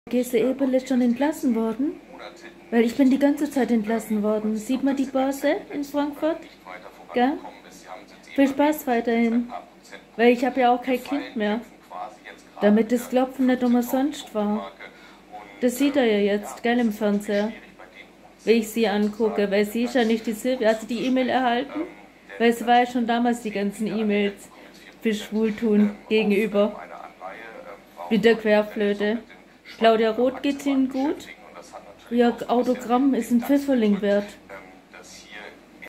Gese Eberle ist schon entlassen worden? Weil ich bin die ganze Zeit entlassen worden. Sieht man die Börse in Frankfurt? Gell? Viel Spaß weiterhin. Weil ich habe ja auch kein Kind mehr. Damit das Klopfen nicht umsonst war. Das sieht er ja jetzt, gell, im Fernseher. Wenn ich sie angucke, weil sie ist ja nicht die Silvia. Hast du die E-Mail erhalten? Weil es war ja schon damals die ganzen E-Mails für Schwultun gegenüber. Mit der Querflöte. Claudia Roth geht's Ihnen gut? Ihr Autogramm ist ein Pfifferling wert.